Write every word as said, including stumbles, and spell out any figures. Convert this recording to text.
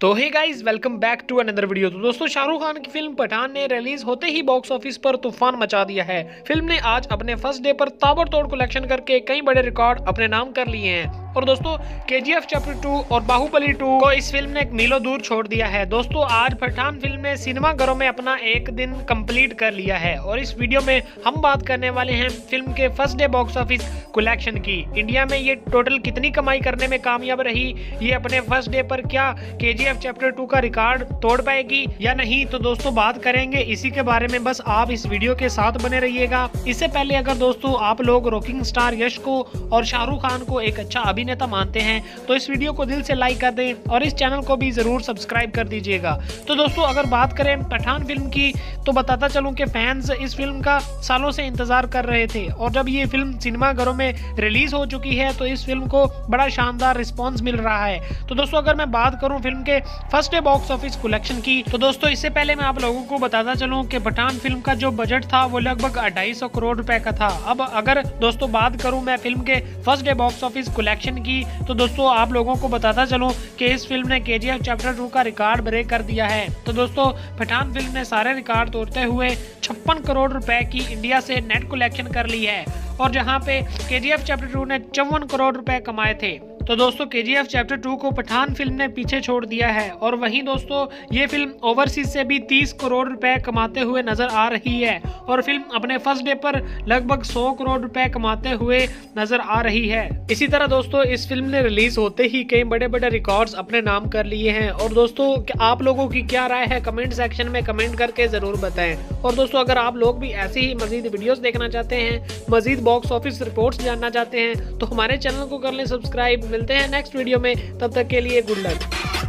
तो hey guys, welcome back to another video. तो दोस्तों, शाहरुख खान की फिल्म पठान ने रिलीज होते ही बॉक्स ऑफिस पर तूफान मचा दिया है। फिल्म ने आज अपने फर्स्ट डे पर ताबड़तोड़ कलेक्शन करके कई बड़े रिकॉर्ड अपने नाम कर लिए हैं। और दोस्तों, केजीएफ चैप्टर टू और बाहुबली टू को इस फिल्म ने एक मीलों दूर छोड़ दिया है। दोस्तों, आज पठान फिल्म ने सिनेमाघरों में अपना एक दिन कंप्लीट कर लिया है और इस वीडियो में हम बात करने वाले हैं फिल्म के first day box office collection की। इंडिया में ये टोटल कितनी कमाई करने में कामयाब रही, ये अपने फर्स्ट डे पर क्या केजीएफ चैप्टर टू का रिकॉर्ड तोड़ पाएगी या नहीं, तो दोस्तों बात करेंगे इसी के बारे में। बस आप इस वीडियो के साथ बने रहिएगा। इससे पहले अगर दोस्तों आप लोग रॉकिंग स्टार यश को और शाहरुख खान को एक अच्छा अभिनेता मानते हैं तो इस वीडियो को दिल से लाइक कर दें और इस चैनल को भी जरूर सब्सक्राइब कर दीजिएगा। तो दोस्तों, अगर बात करें पठान फिल्म की तो बताता चलूं कि फैंस इस फिल्म का सालों से इंतजार कर रहे थे और जब ये फिल्म सिनेमाघरों में रिलीज हो चुकी है तो इस फिल्म को बड़ा शानदार रिस्पॉन्स मिल रहा है। तो दोस्तों, अगर मैं बात करूं फिल्म के first day box office collection की तो दोस्तों इससे पहले मैं आप लोगों को बताता चलूं कि पठान फिल्म का जो बजट था वो लगभग अढ़ाई सौ करोड़ रुपए का था। अब अगर दोस्तों बात करूं मैं फिल्म के first day box office collection की तो दोस्तों आप लोगों को बताता चलूं कि इस फिल्म ने केजीएफ चैप्टर टू का रिकॉर्ड ब्रेक कर दिया है। तो दोस्तों, पठान फिल्म ने सारे रिकॉर्ड तोड़ते हुए छप्पन करोड़ रुपए की इंडिया से नेट कलेक्शन कर ली है और जहां पे केजीएफ चैप्टर टू ने चौवन करोड़ रुपए कमाए थे। तो दोस्तों, केजीएफ चैप्टर टू को पठान फिल्म ने पीछे छोड़ दिया है और वहीं दोस्तों ये फिल्म ओवरसीज से भी तीस करोड़ रुपए कमाते हुए नजर आ रही है और फिल्म अपने फर्स्ट डे पर लगभग सौ करोड़ रुपए कमाते हुए नजर आ रही है। इसी तरह दोस्तों इस फिल्म ने रिलीज होते ही कई बड़े बड़े रिकॉर्ड्स अपने नाम कर लिए हैं। और दोस्तों, आप लोगों की क्या राय है कमेंट सेक्शन में कमेंट करके जरूर बताएं। और दोस्तों, अगर आप लोग भी ऐसे ही मजीद वीडियोस देखना चाहते हैं, मजीद बॉक्स ऑफिस रिपोर्ट्स जानना चाहते हैं तो हमारे चैनल को कर लें सब्सक्राइब। मिलते हैं नेक्स्ट वीडियो में, तब तक के लिए गुड लक।